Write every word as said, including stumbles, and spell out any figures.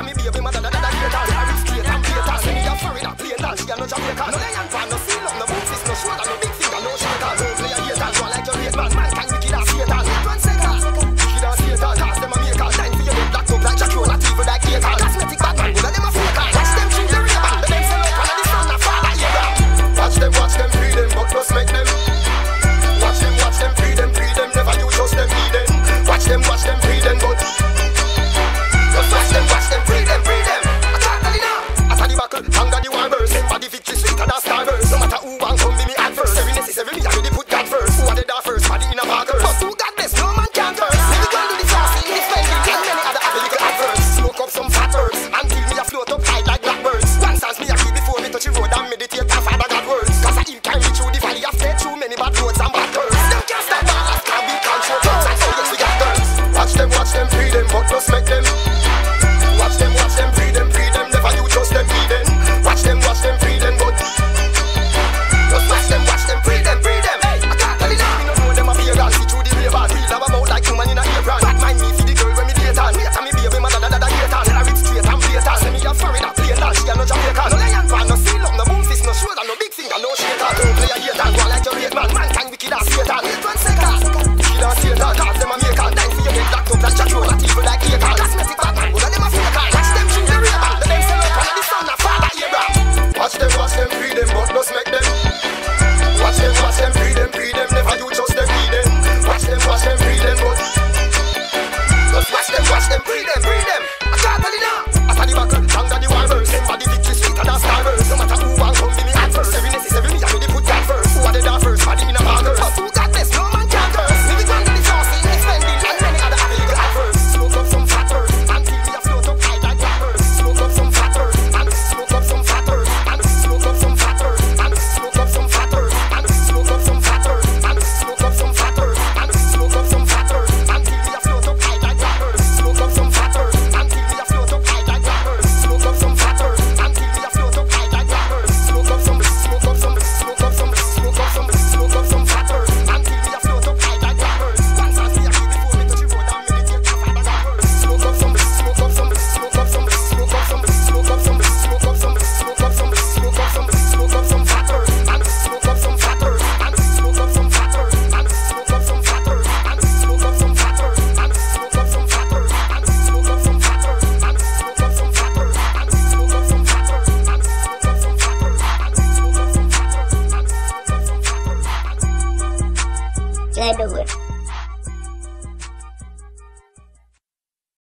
Later me baby mother da da da later. I reach straight and later. Say me a Florida plain and she a no Jamaica. No lion fan, no seal up, no boots, no shoulder, no big finger, no shaker. No play a hater, go like your hate man. Man can wicked as Satan. Run second, wicked as Satan. Toss them a maker, time for you get blacked up like Jack Roll, not evil like Gator. Cosmetic Batman, good at them a faker. Watch them through the Ray-Ban, but them sell out one of the son of Father Abraham. Watch them, watch them, free them, but just make them. Watch them, watch them, free them, free them. Never you trust them, free them. Watch them, watch them, free them, but just watch them, watch them, free them, free them. I can't tell you now. After the battle, anger the war burst. Them body victory sweeter than starburst. No matter who want come be me adverse. Every necessary me I really put God first. Who are the dark first? Body in a marker. But who got this? No man can curse. Me the girl do the saucy, defending and many other abilical adverse. Smoke up some fat herbs until me a float up high like blackbirds. One stance me a keep before me touch the road and meditate and Father God words. Cause I him carry through the valley of death through many bad roads and bad curves. Them can't stop ballast, can't be control drugs. And so yes we got girls. Watch them, watch them, free them, but just make them. Watch them, watch them, free them, free them. Never you trust them, free them. Watch them, watch them, free them, but just watch them, watch them, free them, free them. Hey, I can't tell you now. Me no know them a fear and see through the Ray-Ban. Real have a mouth like human in a apron. Bad mind me for the girl when me date on. Later me baby mother da da da date on. I reach straight and blatant. Say me a Florida plain and she a no Jamaica. No lion fan, no seal up, no boom fist, no shoulder, no big finger, no shaker. Don't play a hater, go like your hate man. Man can wicked as Satan. One second, wicked as Satan. Cause them a maker. Time for you get locked up like Jack Roll, not evil like Gator. Cosmetic Batman, good at them a faker. Watch them through the Ray-Ban, but them sell out one of the son of Father Abraham. Watch them, watch them, free them, but just make them. Watch them, watch them, free them, free them. Never you trust them, free them. Watch them, watch them, free them, but just watch them, watch them, free them, free them. I can't tell you now. After the battle, anger the war burst. Them body victory sweeter than starburst. No matter who want come be me adverse. Every necessary me I really put God first. Who are the dark first? Body in a marker. But who got this? No man can curse. Me the grand the saucy, defending and many other illegal adverse. Smoke up some fat herbs until me a float up high like blackbirds. Smoke up some fat herbs and smoke up some fat herbs and smoke up some fat herbs and smoke up some fat herbs and smoke up some fat herbs and smoke up some fat herbs and smoke up some fat herbs until me a float up high like blackbirds. Smoke up some fat herbs until me a float up high like blackbirds. Smoke up some fat herbs until me a float up high like blackbirds. Smoke up some, smoke up some, smoke up some, smoke up some, smoke up some fat herbs until me a float up high like blackbirds. One chance me a keep before me touch the road and meditate and Father God words. Smoke up some, smoke up some, smoke up some, smoke up some, smoke up some, smoke up some, smoke up some, smoke up some, smoke up some fat herbs and smoke up some fat herbs and smoke up some fat herbs and smoke up some fat herbs and smoke up some fat herbs and smoke up some fat herbs and smoke up some fat herbs and smoke up some fat herbs and smoke up some fat herbs and smoke up some fat herbs and smoke up some fat herbs and smoke up some fat herbs and smoke up some fat herbs. Jai do it.